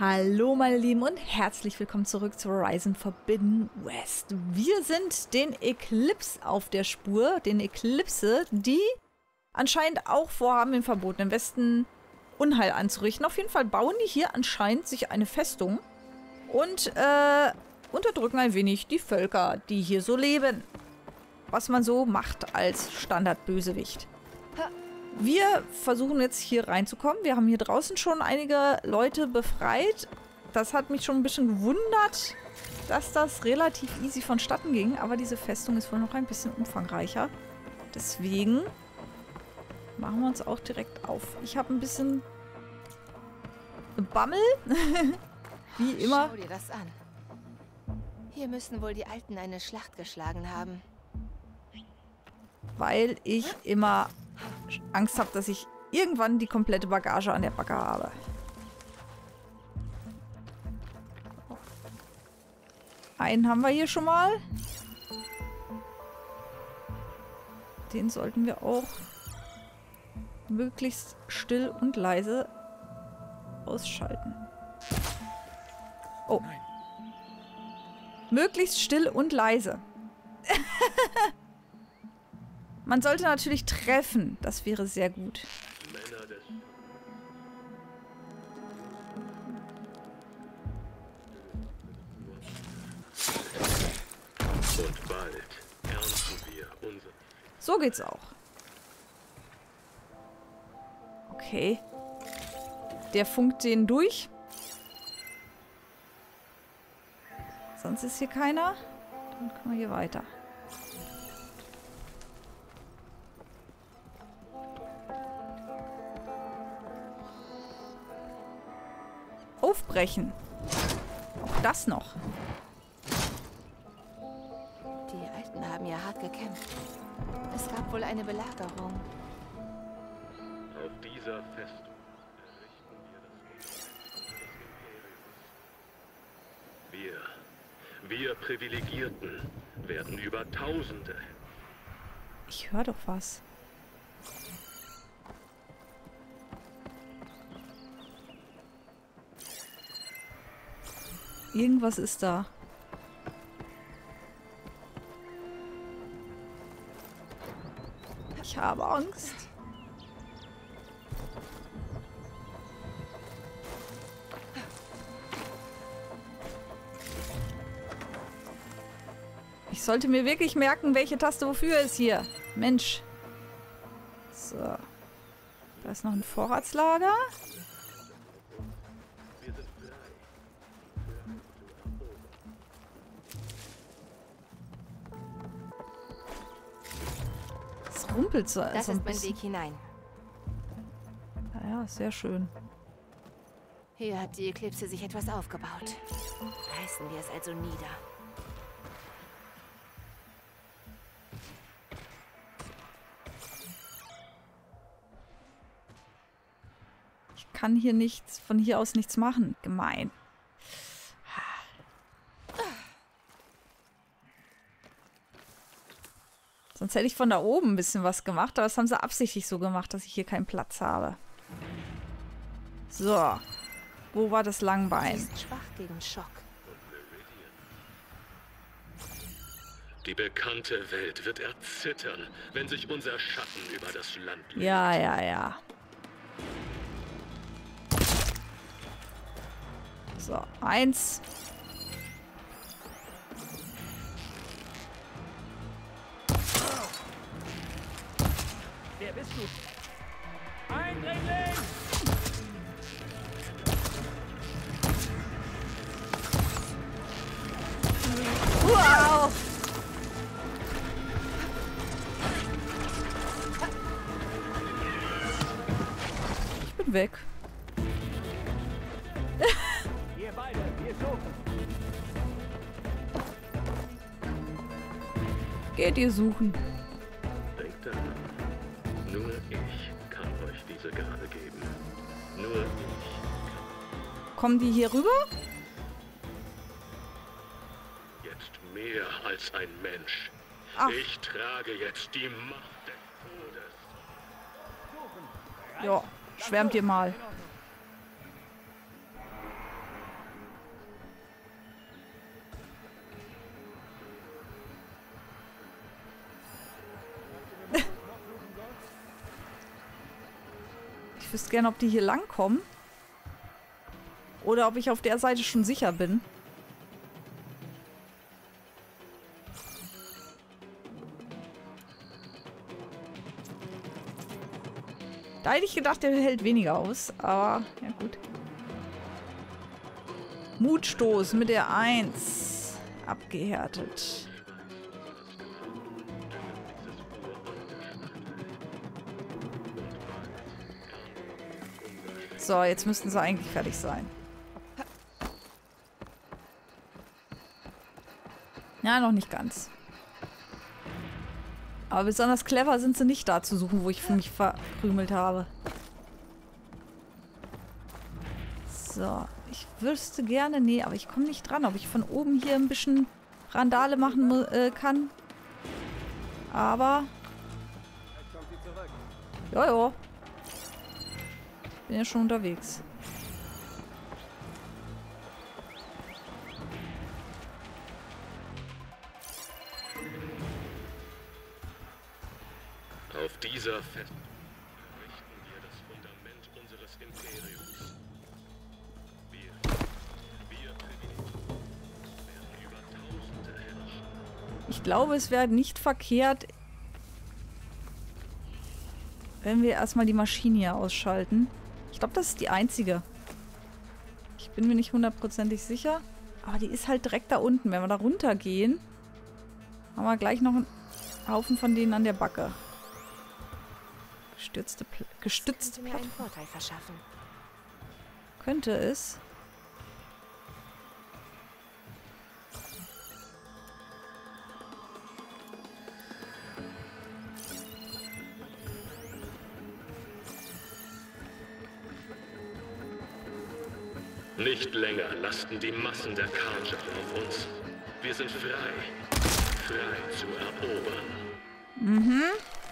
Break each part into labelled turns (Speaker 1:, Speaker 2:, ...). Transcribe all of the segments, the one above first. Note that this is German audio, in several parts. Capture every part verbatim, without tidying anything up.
Speaker 1: Hallo meine Lieben und herzlich willkommen zurück zu Horizon Forbidden West. Wir sind den Eclipse auf der Spur, den Eclipse, die anscheinend auch vorhaben, im verbotenen Westen Unheil anzurichten. Auf jeden Fall bauen die hier anscheinend sich eine Festung und äh, unterdrücken ein wenig die Völker, die hier so leben. Was man so macht als Standardbösewicht. Wir versuchen jetzt hier reinzukommen. Wir haben hier draußen schon einige Leute befreit. Das hat mich schon ein bisschen gewundert, dass das relativ easy vonstatten ging. Aber diese Festung ist wohl noch ein bisschen umfangreicher. Deswegen machen wir uns auch direkt auf. Ich habe ein bisschen Bammel. Wie immer.
Speaker 2: Schau dir das an. Hier müssen wohl die Alten eine Schlacht geschlagen haben.
Speaker 1: Weil ich immer Angst habe, dass ich irgendwann die komplette Bagage an der Backe habe. Einen haben wir hier schon mal. Den sollten wir auch möglichst still und leise ausschalten. Oh. Möglichst still und leise. Man sollte natürlich treffen. Das wäre sehr gut.
Speaker 3: Männer des Und bald ernten wir unser...
Speaker 1: So geht's auch. Okay. Der funkt den durch. Sonst ist hier keiner. Dann können wir hier weiter. Aufbrechen. Auch das noch.
Speaker 2: Die Alten haben ja hart gekämpft. Es gab wohl eine Belagerung.
Speaker 3: Auf dieser Festung errichten wir das Imperium. Wir, wir Privilegierten, werden über Tausende.
Speaker 1: Ich höre doch was. Irgendwas ist da. Ich habe Angst. Ich sollte mir wirklich merken, welche Taste wofür ist hier. Mensch. So. Da ist noch ein Vorratslager. Rumpelt so,
Speaker 2: Das
Speaker 1: so ein
Speaker 2: ist mein
Speaker 1: bisschen.
Speaker 2: Weg hinein.
Speaker 1: Naja, sehr schön.
Speaker 2: Hier hat die Eclipse sich etwas aufgebaut. Reißen wir es also nieder.
Speaker 1: Ich kann hier nichts, von hier aus nichts machen. Gemein. Sonst hätte ich von da oben ein bisschen was gemacht, aber das haben sie absichtlich so gemacht, dass ich hier keinen Platz habe. So. Wo war das
Speaker 2: Sie
Speaker 1: Langbein?
Speaker 2: ist schwach gegen Schock.
Speaker 3: Die bekannte Welt wird erzittern, wenn sich unser Schatten über das Land legt.
Speaker 1: Ja, ja, ja. So, eins.
Speaker 4: Wer bist du? Eindringling!
Speaker 1: Wow! Ich bin weg.
Speaker 4: Ihr beide, wir suchen.
Speaker 1: Geht ihr suchen.
Speaker 3: Denkt daran, nur ich kann euch diese Gabe geben. Nur ich.
Speaker 1: Kommen die hier rüber?
Speaker 3: Jetzt mehr als ein Mensch.
Speaker 1: Ach.
Speaker 3: Ich trage jetzt die Macht des Todes.
Speaker 1: Ja, schwärmt ihr mal. Ich wüsste gerne, ob die hier langkommen. Oder ob ich auf der Seite schon sicher bin. Da hätte ich gedacht, der hält weniger aus. Aber, ja gut. Mutstoß mit der eins. Abgehärtet. So, jetzt müssten sie eigentlich fertig sein. Ja, noch nicht ganz. Aber besonders clever sind sie nicht da zu suchen, wo ich mich verkrümelt habe. So, ich wüsste gerne... Nee, aber ich komme nicht dran, ob ich von oben hier ein bisschen Randale machen äh, kann. Aber... Jojo. Bin ja schon unterwegs.
Speaker 3: Auf dieser Fest richten wir das Fundament unseres Imperiums. Wir, wir Privilegien, werden über Tausende herrschen.
Speaker 1: Ich glaube, es wäre nicht verkehrt, wenn wir erstmal die Maschine hier ausschalten. Ich glaube, das ist die einzige. Ich bin mir nicht hundertprozentig sicher. Aber die ist halt direkt da unten. Wenn wir da runtergehen, haben wir gleich noch einen Haufen von denen an der Backe. Gestützte, Pl gestützte
Speaker 2: Könnte mir einen Vorteil verschaffen.
Speaker 1: Könnte es.
Speaker 3: Nicht länger lasten die Massen der Karja auf uns. Wir sind frei. Frei zu erobern.
Speaker 1: Mhm.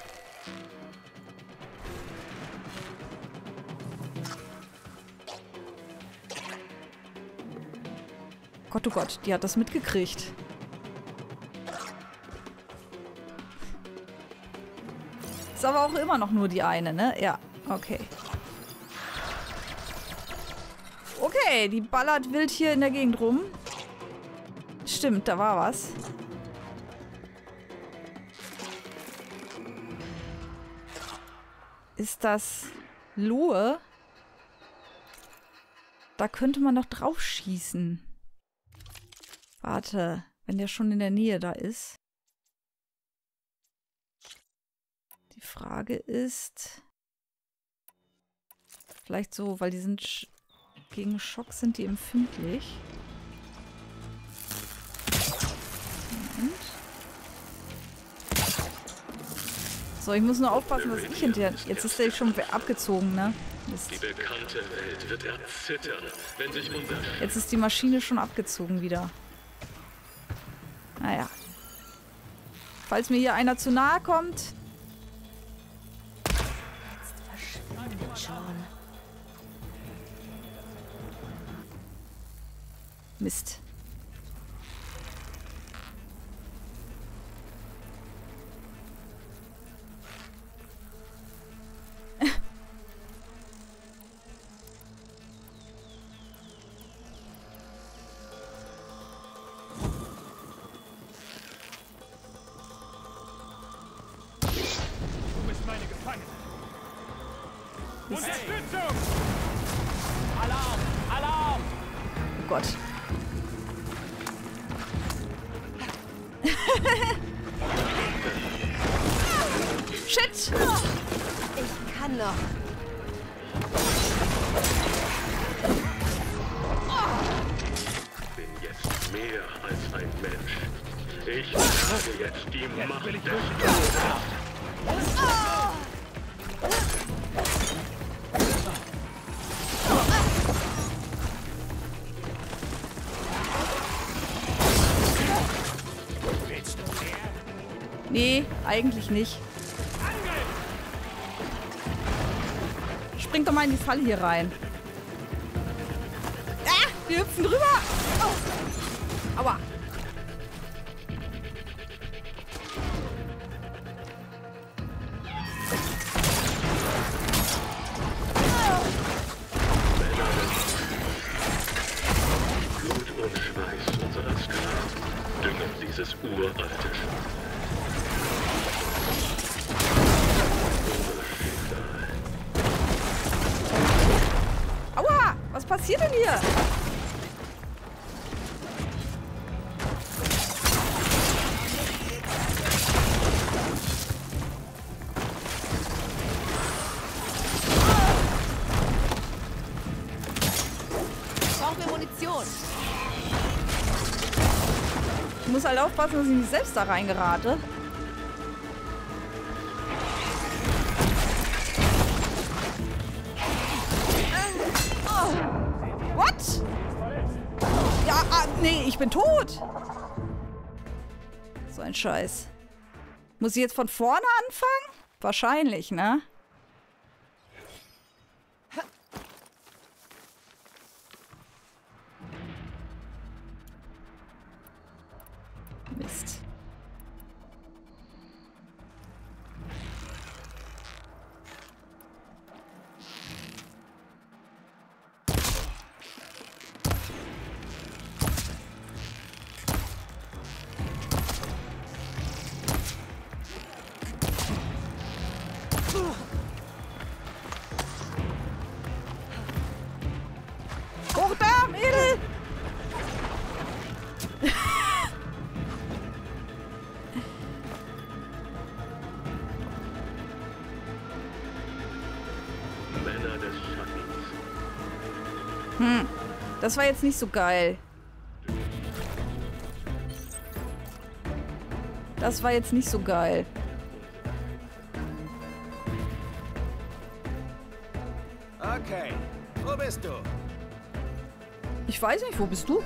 Speaker 1: Gott, oh Gott, die hat das mitgekriegt. Ist aber auch immer noch nur die eine, ne? Ja, okay. Okay, die ballert wild hier in der Gegend rum. Stimmt, da war was. Ist das Lohe? Da könnte man doch drauf schießen. Warte, wenn der schon in der Nähe da ist. Die Frage ist... Vielleicht so, weil die sind... Sch gegen Schock sind die empfindlich. Moment. So, ich muss nur aufpassen, dass ich hinterher... Jetzt ist der schon abgezogen, ne? Mist.
Speaker 3: Die bekannte Welt wird erzittern, wenn sich unser...
Speaker 1: Jetzt ist die Maschine schon abgezogen wieder. Naja. Falls mir hier einer zu nahe kommt...
Speaker 2: Jetzt verschwindet schon.
Speaker 1: Mist.
Speaker 4: Du bist meine Gefangene. Unterstützung! Alarm! Alarm!
Speaker 1: Oh Gott. Shit!
Speaker 2: Ich kann noch.
Speaker 3: Ich bin jetzt mehr als ein Mensch. Ich trage jetzt die Macht des Todes.
Speaker 1: Nee, eigentlich nicht. Spring doch mal in die Falle hier rein. Ah, wir hüpfen drüber. Oh. Aua.
Speaker 3: uralte Schwester.
Speaker 1: Aua! Was passiert denn hier?
Speaker 2: Brauchen wir Munition.
Speaker 1: Ich muss halt aufpassen, dass ich nicht selbst da reingerate. What? Ja, ah, nee, ich bin tot. So ein Scheiß. Muss ich jetzt von vorne anfangen? Wahrscheinlich, ne? Mist. Hoch da, Mädel!
Speaker 3: Männer des Schattens.
Speaker 1: Hm, das war jetzt nicht so geil. Das war jetzt nicht so geil.
Speaker 5: Okay, wo bist du?
Speaker 1: Ich weiß nicht, wo bist du?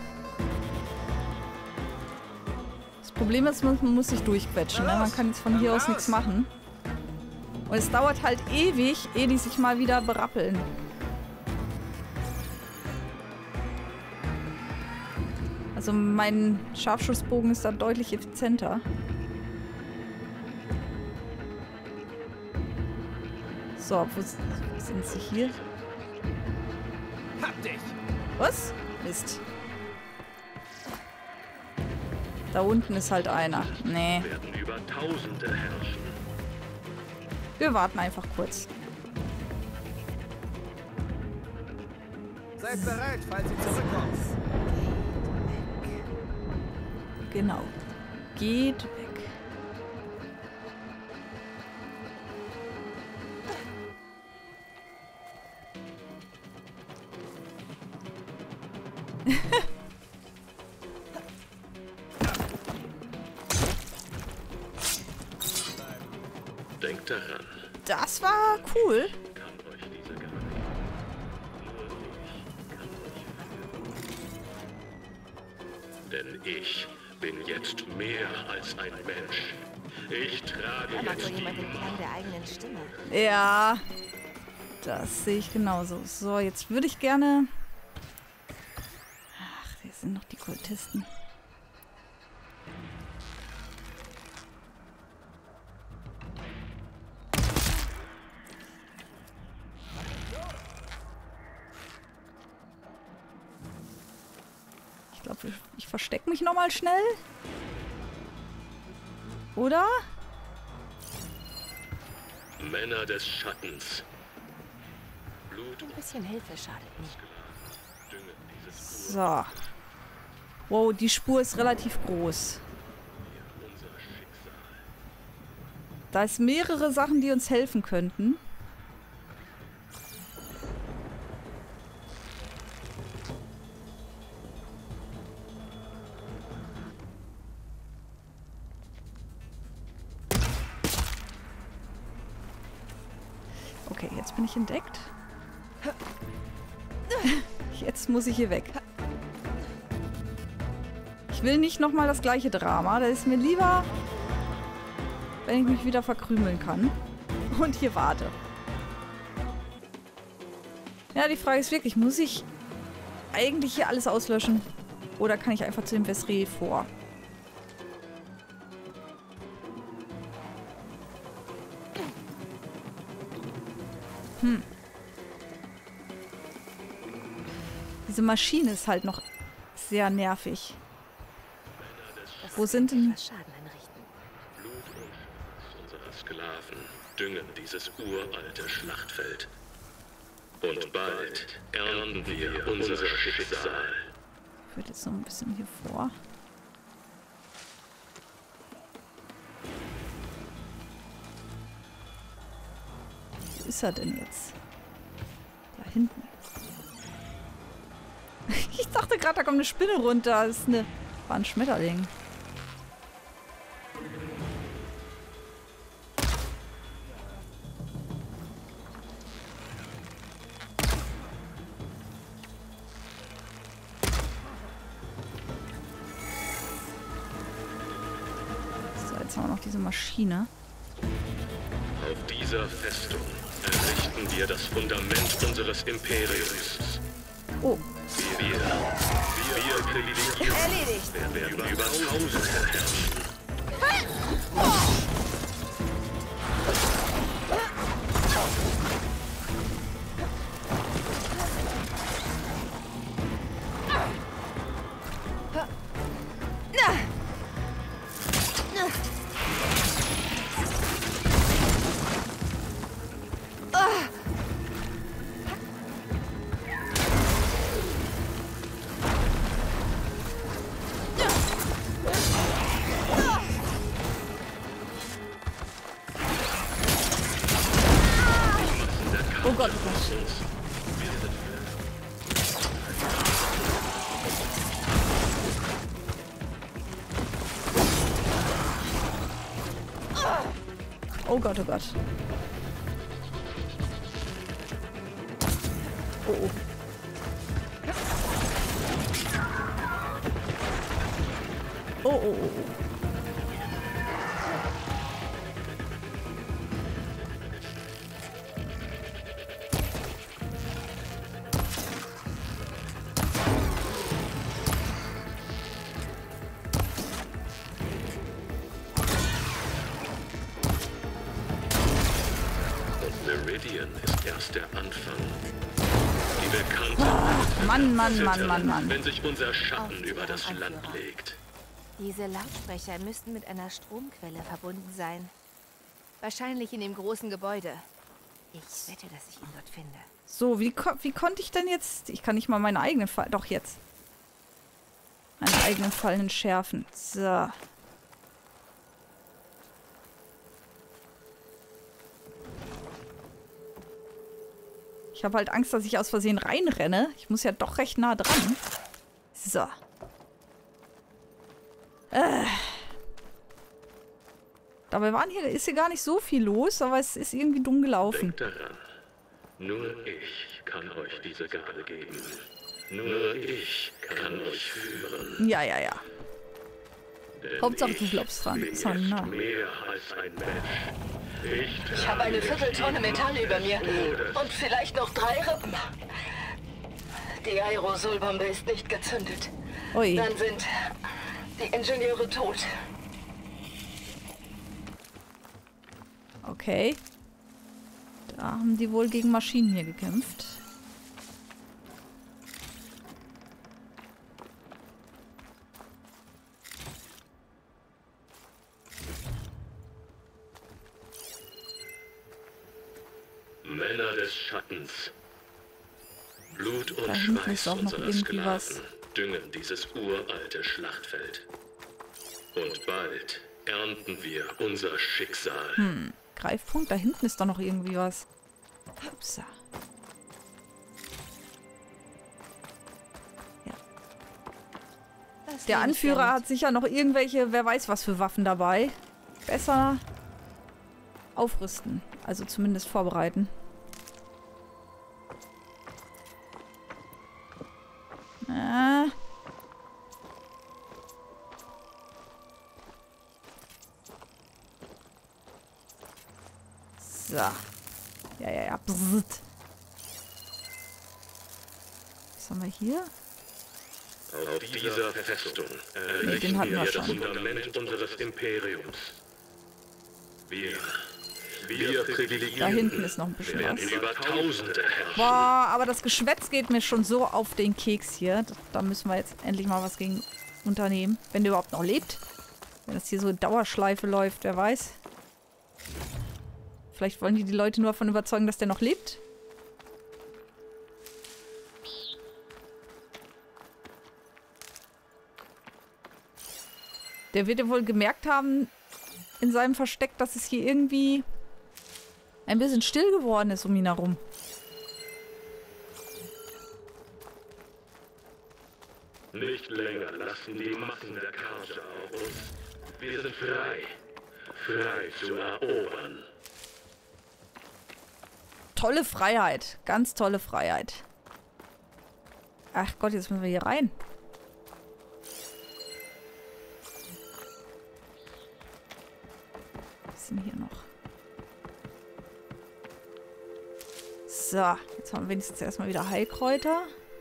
Speaker 1: Das Problem ist, man muss sich durchquetschen. Ne? Man kann jetzt von hier aus nichts machen. Und es dauert halt ewig, ehe die sich mal wieder berappeln. Also mein Scharfschussbogen ist da deutlich effizienter. So, wo sind sie hier?
Speaker 5: Hab dich!
Speaker 1: Was? Mist. Da unten ist halt einer. Nee.
Speaker 3: Werden über Tausende herrschen.
Speaker 1: Wir warten einfach kurz.
Speaker 5: Seid bereit, falls sie zurückkommt.
Speaker 1: Genau. Geht weg.
Speaker 3: Denkt daran,
Speaker 1: Das war cool.
Speaker 3: kann euch diese Gefahr. Nur ich kann euch führen. Denn ich bin jetzt mehr als ein Mensch. Ich trage
Speaker 2: Da macht so
Speaker 3: jetzt
Speaker 2: jemand
Speaker 3: die
Speaker 2: den Klang der eigenen Stimme.
Speaker 1: Ja. Das sehe ich genauso. So, jetzt würde ich gerne... Ach, hier sind noch die Kultisten. Ich glaube, ich verstecke mich nochmal schnell. Oder?
Speaker 3: Männer des Schattens. Blut
Speaker 2: Ein bisschen Hilfe schadet nicht.
Speaker 3: düngen dieses
Speaker 1: So. Wow, die Spur ist relativ groß.
Speaker 3: unser Schicksal.
Speaker 1: Da ist mehrere Sachen, die uns helfen könnten. Okay, jetzt bin ich entdeckt. Jetzt muss ich hier weg. Ich will nicht nochmal das gleiche Drama. Da ist mir lieber, wenn ich mich wieder verkrümeln kann. Und hier warte. Ja, die Frage ist wirklich, muss ich eigentlich hier alles auslöschen? Oder kann ich einfach zu dem Vesré vor? Hm. Diese Maschine ist halt noch sehr nervig.
Speaker 2: Das
Speaker 1: Wo sind denn...
Speaker 2: Was Schaden anrichten.
Speaker 3: Blut und Schweiß unserer Sklaven düngen dieses uralte Schlachtfeld. Und bald ernten wir unser Schicksal.
Speaker 1: Ich würde jetzt noch ein bisschen hier vor. Wo ist er denn jetzt? Da hinten. Ich dachte gerade, da kommt eine Spinne runter. Das ist eine... War ein Schmetterling. So, jetzt haben wir noch diese Maschine.
Speaker 3: Auf dieser Festung errichten wir das Fundament unseres Imperiums.
Speaker 1: Oh,
Speaker 3: Wir, wir Privilegierten
Speaker 2: Erledigt.
Speaker 3: werden über Tausende herrschen.
Speaker 1: oh Gott, oh Gott. Oh Gott, oh Gott. Oh, oh. Oh, oh, oh, oh.
Speaker 3: Meridian ist erst der Anfang. Die bekannte
Speaker 1: Oh, Mann, Mann, Mann, Mann, Mann.
Speaker 3: wenn sich unser Schatten
Speaker 2: Aufklärung,
Speaker 3: über das Land
Speaker 2: Anführer.
Speaker 3: legt.
Speaker 2: Diese Lautsprecher müssten mit einer Stromquelle verbunden sein. Wahrscheinlich in dem großen Gebäude. Ich wette, dass ich ihn dort finde.
Speaker 1: So, wie, ko wie konnte ich denn jetzt... Ich kann nicht mal meine eigenen Fallen... Doch, jetzt. Meine eigenen Fallen schärfen. So. Ich habe halt Angst, dass ich aus Versehen reinrenne. Ich muss ja doch recht nah dran. So. Äh. Dabei waren hier, ist hier gar nicht so viel los, aber es ist irgendwie dumm gelaufen.
Speaker 3: Denkt daran, nur ich kann euch diese Gabe geben. Nur ich kann euch führen.
Speaker 1: Ja, ja, ja.
Speaker 3: Denn
Speaker 1: Hauptsache, du
Speaker 3: ich
Speaker 1: glaubst dran.
Speaker 3: bin
Speaker 1: Ist halt
Speaker 3: nicht
Speaker 1: nah.
Speaker 3: mehr als ein Mensch. Ich,
Speaker 6: Ich habe eine Vierteltonne Metall über mir und vielleicht noch drei Rippen. Die Aerosolbombe ist nicht gezündet.
Speaker 1: Ui.
Speaker 6: Dann sind die Ingenieure tot.
Speaker 1: Okay. Da haben die wohl gegen Maschinen hier gekämpft.
Speaker 3: Männer des Schattens. Blut und
Speaker 1: Da hinten
Speaker 3: Schweiß
Speaker 1: ist auch noch
Speaker 3: unserer
Speaker 1: irgendwie
Speaker 3: Sklaven
Speaker 1: was.
Speaker 3: düngen dieses uralte Schlachtfeld. Und bald ernten wir unser Schicksal.
Speaker 1: Hm. Greifpunkt, da hinten ist doch noch irgendwie was. Upsa. Ja.
Speaker 2: Das
Speaker 1: Der
Speaker 2: nehme ich
Speaker 1: Anführer
Speaker 2: gerne
Speaker 1: hat
Speaker 2: mit.
Speaker 1: sicher noch irgendwelche, wer weiß was für Waffen dabei. Besser aufrüsten. Also zumindest vorbereiten. Ah. So. Ja, ja, ja. Bzzzt. Was haben wir hier?
Speaker 3: Auf dieser Festung
Speaker 1: Nee, den
Speaker 3: errichten
Speaker 1: hatten wir
Speaker 3: wir das
Speaker 1: schon.
Speaker 3: Fundament unseres Imperiums. Wir, wir Privilegierten
Speaker 1: Da hinten ist noch ein bisschen
Speaker 3: werden
Speaker 1: was.
Speaker 3: über Tausende herrschen.
Speaker 1: Boah, aber das Geschwätz geht mir schon so auf den Keks hier. Da müssen wir jetzt endlich mal was gegen unternehmen. Wenn der überhaupt noch lebt. Wenn das hier so in Dauerschleife läuft, wer weiß. Vielleicht wollen die die Leute nur davon überzeugen, dass der noch lebt. Der wird ja wohl gemerkt haben in seinem Versteck, dass es hier irgendwie ein bisschen still geworden ist um ihn herum.
Speaker 3: Nicht länger lassen die Massen der Karja auf uns. Wir sind frei. Frei zu erobern.
Speaker 1: Tolle Freiheit. Ganz tolle Freiheit. Ach Gott, jetzt müssen wir hier rein. Was ist denn hier noch? So, jetzt haben wir wenigstens erstmal wieder Heilkräuter.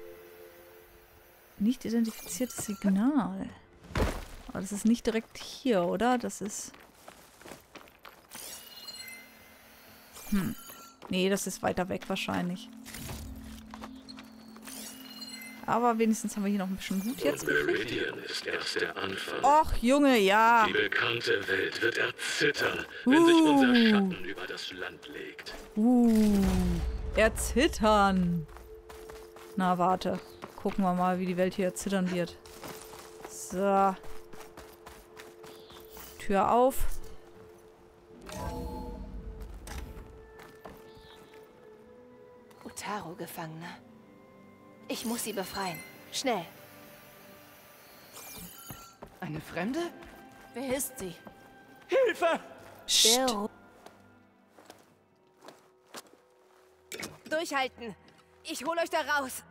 Speaker 1: Nicht identifiziertes Signal. Aber das ist nicht direkt hier, oder? Das ist... Hm. Nee, das ist weiter weg wahrscheinlich. Aber wenigstens haben wir hier noch ein bisschen Gut jetzt gekriegt.
Speaker 3: Meridian ist erst der Anfang.
Speaker 1: Och, Junge, ja.
Speaker 3: Die bekannte Welt wird erzittern, wenn sich unser Schatten über das Land legt.
Speaker 1: Uh, erzittern. Na, warte. Gucken wir mal, wie die Welt hier erzittern wird. So. Tür auf.
Speaker 2: Utaro-Gefangene. Ich muss sie befreien. Schnell.
Speaker 5: Eine Fremde?
Speaker 2: Wer ist sie?
Speaker 4: Hilfe!
Speaker 1: Psst.
Speaker 2: Durchhalten. Ich hol euch da raus.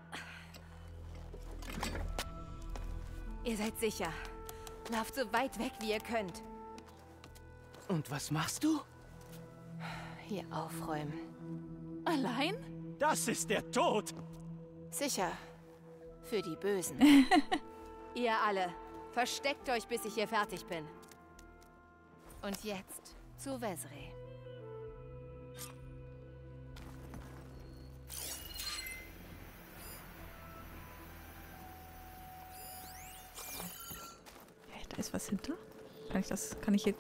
Speaker 2: Ihr seid sicher. Lauft so weit weg, wie ihr könnt.
Speaker 5: Und was machst du?
Speaker 2: Hier aufräumen.
Speaker 7: Allein?
Speaker 4: Das ist der Tod!
Speaker 2: Sicher. Für die Bösen. Ihr alle, versteckt euch, bis ich hier fertig bin. Und jetzt zu Wesri.
Speaker 1: Da ist was hinter. Kann ich das... Kann ich hier...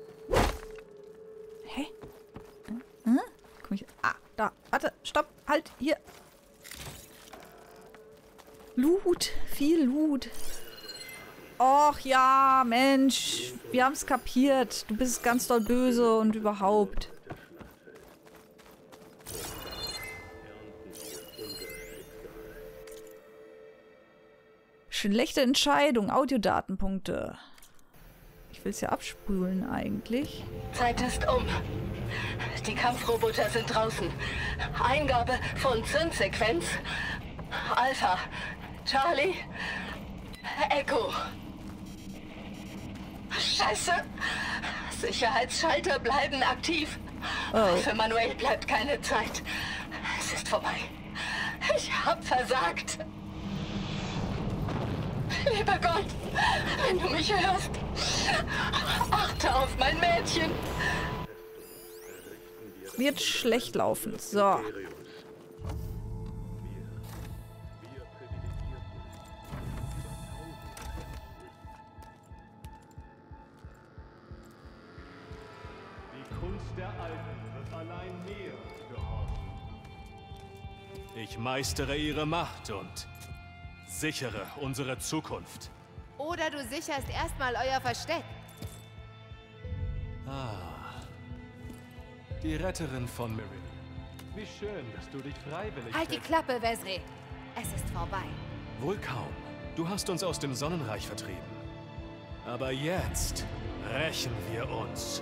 Speaker 1: Hä? Hm? Hm? Komm ich... Ah, da. Warte. Stopp. Halt. Hier. Loot. Viel Loot. Och ja, Mensch. Wir haben es kapiert. Du bist ganz doll böse und überhaupt. Schlechte Entscheidung. Audiodatenpunkte. Ich will es ja abspulen eigentlich.
Speaker 6: Zeit ist um. Die Kampfroboter sind draußen. Eingabe von Zündsequenz. Alpha. Charlie. Echo. Scheiße. Sicherheitsschalter bleiben aktiv.
Speaker 1: Oh.
Speaker 6: Für Manuel bleibt keine Zeit. Es ist vorbei. Ich hab versagt. Lieber Gott, wenn du mich hörst, achte auf mein Mädchen.
Speaker 1: Wird schlecht laufen. So.
Speaker 4: Die Kunst der Alten wird allein mir gehorchen. Ich meistere ihre Macht und sichere unsere Zukunft.
Speaker 2: Oder du sicherst erstmal euer Versteck.
Speaker 4: Ah, die Retterin von Meridian. Wie schön, dass du dich freiwillig...
Speaker 2: Halt die Klappe, Wesri. Es ist vorbei.
Speaker 4: Wohl kaum. Du hast uns aus dem Sonnenreich vertrieben. Aber jetzt rächen wir uns.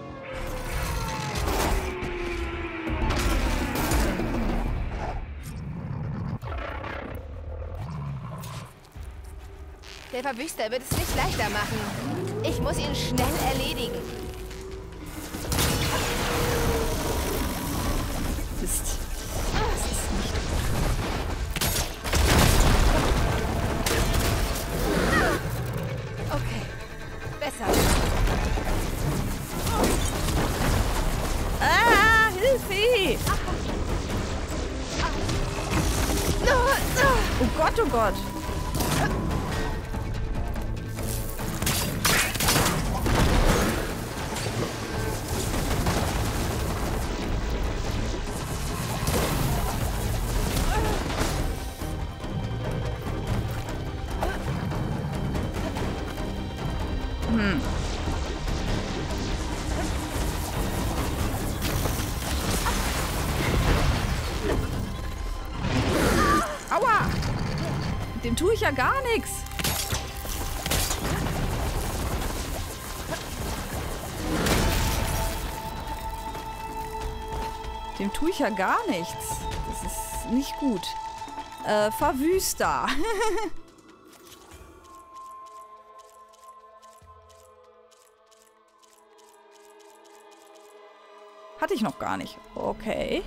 Speaker 2: Der Verwüster wird es nicht leichter machen. Ich muss ihn schnell erledigen.
Speaker 1: Mist.
Speaker 2: Okay, besser.
Speaker 1: Ah, Hilfe! Oh Gott, oh Gott. tue ich ja gar nichts. Dem tue ich ja gar nichts. Das ist nicht gut. Äh, Verwüster. Hatte ich noch gar nicht. Okay.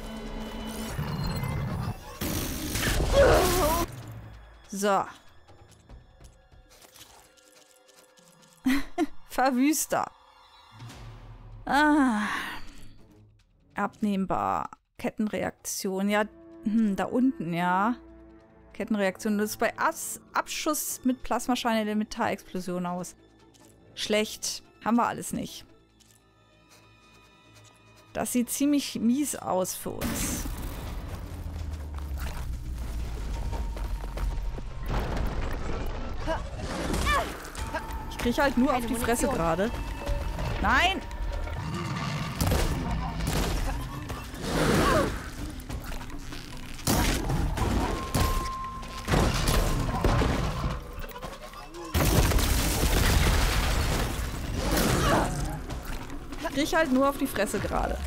Speaker 1: So. Verwüster. Ah. Abnehmbar. Kettenreaktion. Ja, hm, da unten, ja. Kettenreaktion. Das ist bei Abs Abschuss mit Plasmascheine der Metallexplosion aus. Schlecht. Haben wir alles nicht. Das sieht ziemlich mies aus für uns. Ich kriege halt nur auf die Fresse gerade. Nein! Ich kriege halt nur auf die Fresse gerade.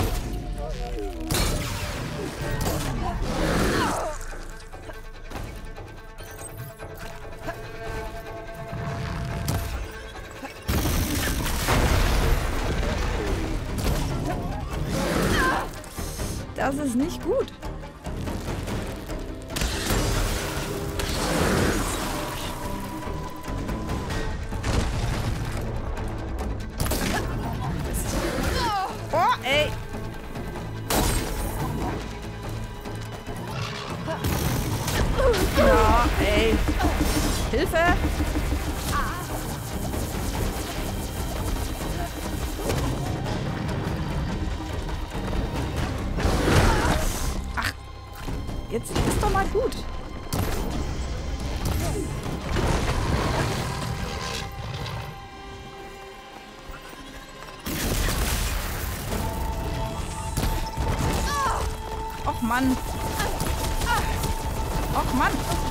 Speaker 1: Das ist nicht gut. Oh, ey. Ja, ey. Hilfe. Ach. Jetzt ist doch mal gut. Och Mann. Och Mann.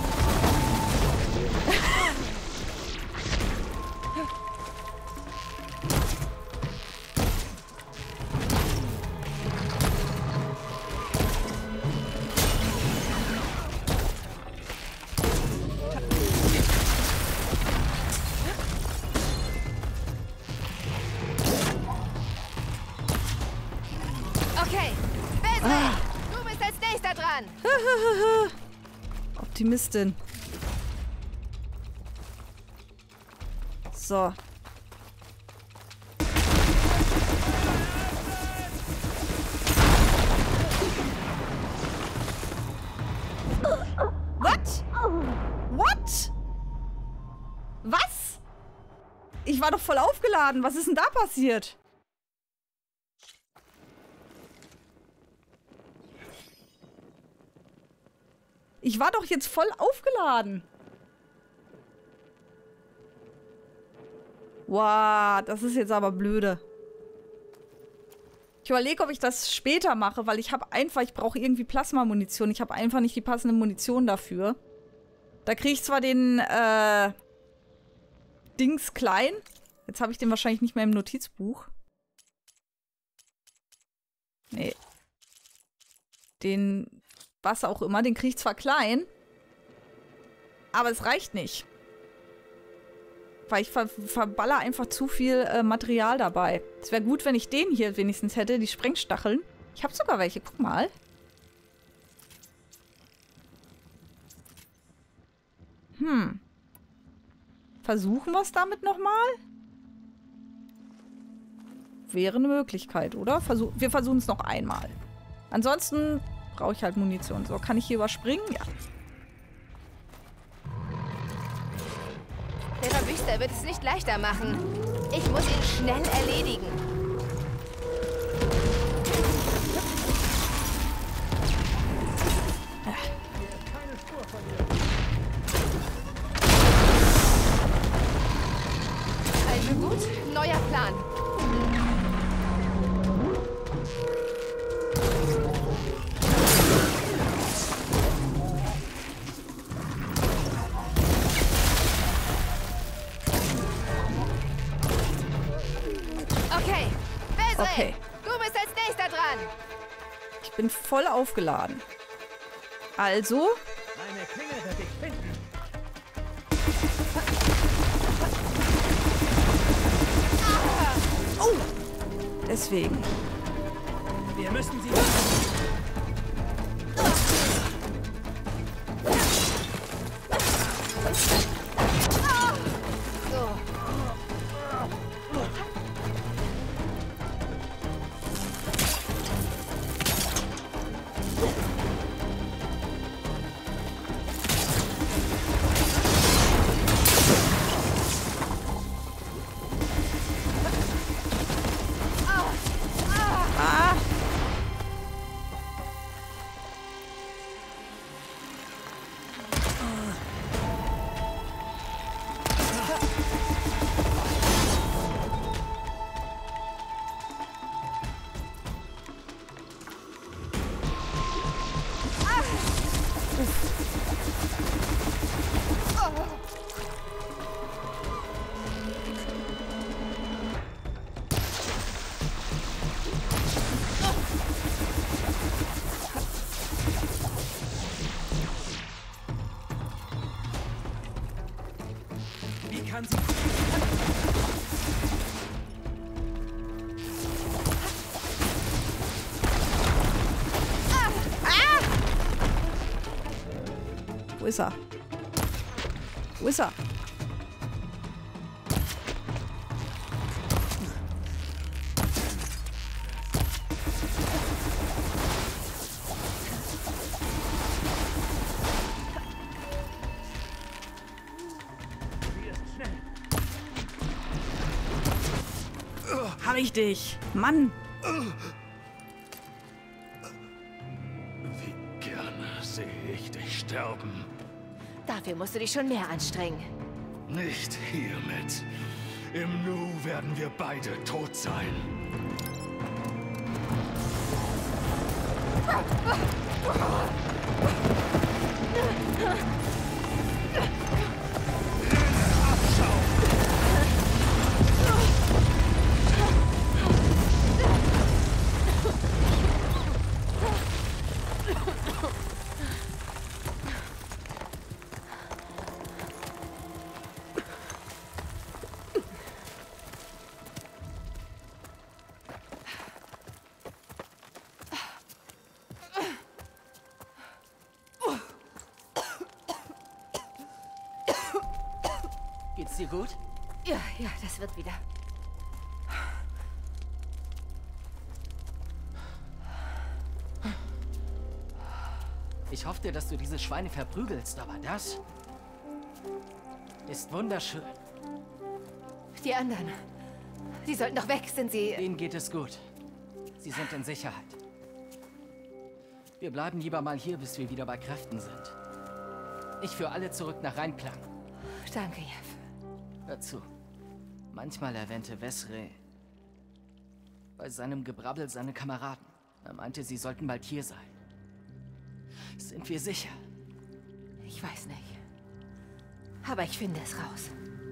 Speaker 2: Okay, Wesley, ah. Du bist als nächster dran.
Speaker 1: Optimistin. So. What? What? Was? Ich war doch voll aufgeladen. Was ist denn da passiert? Ich war doch jetzt voll aufgeladen. Wow, das ist jetzt aber blöde. Ich überlege, ob ich das später mache, weil ich habe einfach, ich brauche irgendwie Plasma-Munition. Ich habe einfach nicht die passende Munition dafür. Da kriege ich zwar den, äh, Dings klein. Jetzt habe ich den wahrscheinlich nicht mehr im Notizbuch. Nee. Den... was auch immer, den kriege ich zwar klein, aber es reicht nicht. Weil ich ver verballer einfach zu viel äh, Material dabei. Es wäre gut, wenn ich den hier wenigstens hätte, die Sprengstacheln. Ich habe sogar welche, guck mal. Hm. Versuchen wir es damit nochmal? Wäre eine Möglichkeit, oder? Versuch wir versuchen es noch einmal. Ansonsten... brauche ich halt Munition. So, kann ich hier überspringen? Ja.
Speaker 2: Der Verwüster wird es nicht leichter machen. Ich muss ihn schnell erledigen. Also gut, neuer Plan. Vesre,
Speaker 1: Okay.
Speaker 2: du bist als nächster dran.
Speaker 1: Ich bin voll aufgeladen. Also.
Speaker 5: Meine Klinge wird dich finden.
Speaker 1: Oh! Deswegen.
Speaker 5: Wir müssen sie...
Speaker 2: So.
Speaker 1: Ah!
Speaker 5: Wie kann sie...
Speaker 1: Wo ist er? Wo ist er?
Speaker 5: Sie ist schnell.
Speaker 1: Hab ich dich. Mann.
Speaker 4: Wie gerne sehe ich dich sterben.
Speaker 2: Dafür musst du dich schon mehr anstrengen.
Speaker 4: Nicht hiermit. Im Nu werden wir beide tot sein.
Speaker 5: Geht's dir gut?
Speaker 2: Ja, ja, das wird wieder.
Speaker 5: Ich hoffte, dass du diese Schweine verprügelst, aber das ist wunderschön.
Speaker 2: Die anderen. Die sollten doch weg, sind sie...
Speaker 5: Denen geht es gut. Sie sind in Sicherheit. Wir bleiben lieber mal hier, bis wir wieder bei Kräften sind. Ich führe alle zurück nach Rheinklang.
Speaker 2: Danke, Jeff.
Speaker 5: Hör zu. Manchmal erwähnte Vesre bei seinem Gebrabbel seine Kameraden. Er meinte, sie sollten bald hier sein. Sind wir sicher?
Speaker 2: Ich weiß nicht. Aber ich finde es raus.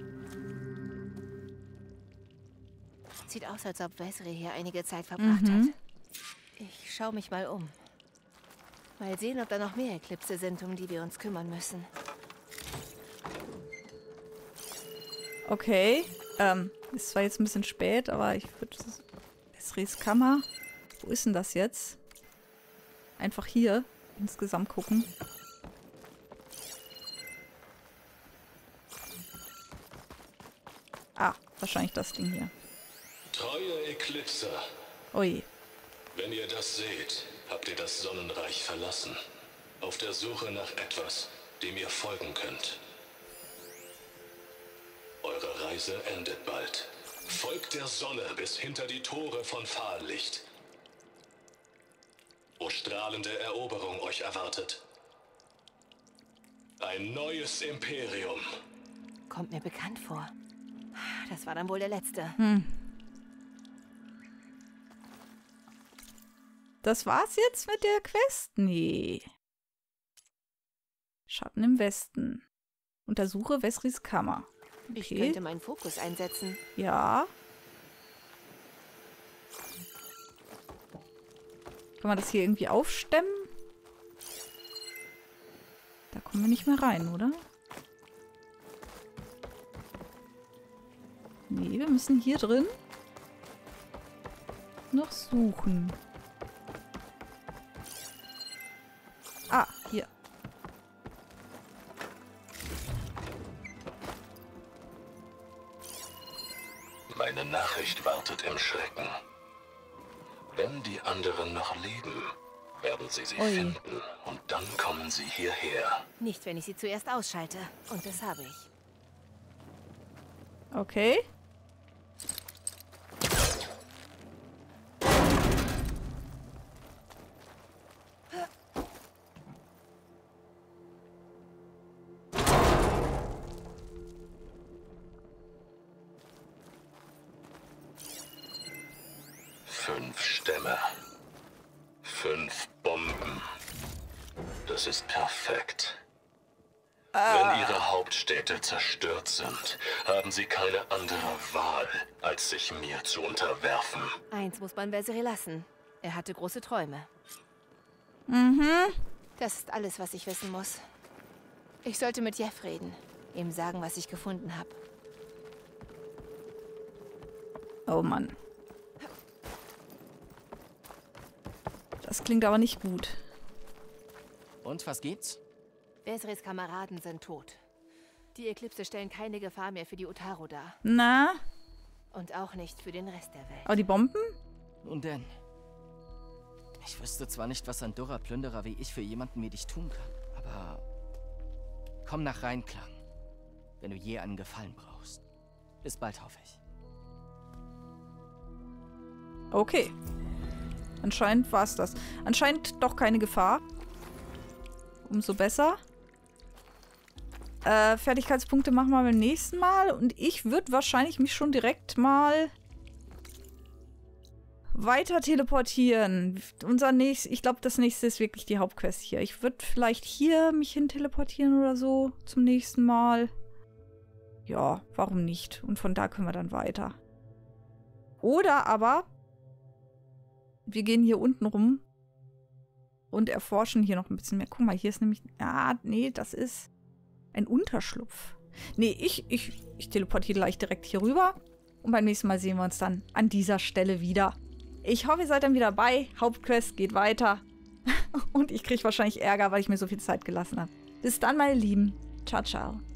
Speaker 2: Sieht aus, als ob Vesre hier einige Zeit verbracht
Speaker 1: Mhm.
Speaker 2: hat. Ich schaue mich mal um. Mal sehen, ob da noch mehr Eklipse sind, um die wir uns kümmern müssen.
Speaker 1: Okay. Ähm, ist zwar jetzt ein bisschen spät, aber ich würde... Vesres Kammer. Wo ist denn das jetzt? Einfach hier insgesamt gucken. Ah, wahrscheinlich das Ding hier.
Speaker 3: Treue Eklipser,
Speaker 1: Ui.
Speaker 3: wenn ihr das seht, habt ihr das Sonnenreich verlassen. Auf der Suche nach etwas, dem ihr folgen könnt. Eure Reise endet bald. Folgt der Sonne bis hinter die Tore von Fahllicht, wo strahlende Eroberung euch erwartet. Ein neues Imperium.
Speaker 2: Kommt mir bekannt vor. Das war dann wohl der letzte.
Speaker 1: Hm. Das war's jetzt mit der Quest? Nee. Schatten im Westen. Untersuche Vesres Kammer.
Speaker 2: Ich
Speaker 1: Okay.
Speaker 2: könnte meinen Fokus einsetzen.
Speaker 1: Ja. Kann man das hier irgendwie aufstemmen? Da kommen wir nicht mehr rein, oder? Nee, wir müssen hier drin noch suchen. Ah, hier.
Speaker 3: Meine Nachricht wartet im Schrecken. Wenn die anderen noch leben, werden sie sie
Speaker 1: Ui.
Speaker 3: finden und dann kommen sie hierher.
Speaker 2: Nicht, wenn ich sie zuerst ausschalte. Und das habe ich.
Speaker 1: Okay.
Speaker 3: Fünf Stämme. Fünf Bomben. Das ist perfekt. Wenn ihre Hauptstädte zerstört sind, haben sie keine andere Wahl, als sich mir zu unterwerfen.
Speaker 2: Eins muss man Vesri lassen. Er hatte große Träume.
Speaker 1: Mhm.
Speaker 2: Das ist alles, was ich wissen muss. Ich sollte mit Jeff reden. Ihm sagen, was ich gefunden habe.
Speaker 1: Oh Mann. Das klingt aber nicht gut.
Speaker 5: Und, was gibt's?
Speaker 2: Vesris Kameraden sind tot. Die Eklipse stellen keine Gefahr mehr für die Utaru dar.
Speaker 1: Na?
Speaker 2: Und auch nicht für den Rest der Welt.
Speaker 1: Aber die Bomben?
Speaker 5: Nun denn. Ich wüsste zwar nicht, was ein dürrer Plünderer wie ich für jemanden wie dich tun kann, aber komm nach Reinklang, wenn du je einen Gefallen brauchst. Bis bald, hoffe ich.
Speaker 1: Okay. Anscheinend war es das. Anscheinend doch keine Gefahr. Umso besser. Äh, Fertigkeitspunkte machen wir beim nächsten Mal. Und ich würde wahrscheinlich mich schon direkt mal weiter teleportieren. Unser nächstes, ich glaube, das nächste ist wirklich die Hauptquest hier. Ich würde vielleicht hier mich hin teleportieren oder so zum nächsten Mal. Ja, warum nicht? Und von da können wir dann weiter. Oder aber wir gehen hier unten rum und erforschen hier noch ein bisschen mehr. Guck mal, hier ist nämlich... Ah, nee, das ist ein Unterschlupf. Nee, ich, ich, ich teleportiere gleich direkt hier rüber. Und beim nächsten Mal sehen wir uns dann an dieser Stelle wieder. Ich hoffe, ihr seid dann wieder dabei. Hauptquest geht weiter. Und ich kriege wahrscheinlich Ärger, weil ich mir so viel Zeit gelassen habe. Bis dann, meine Lieben. Ciao, ciao.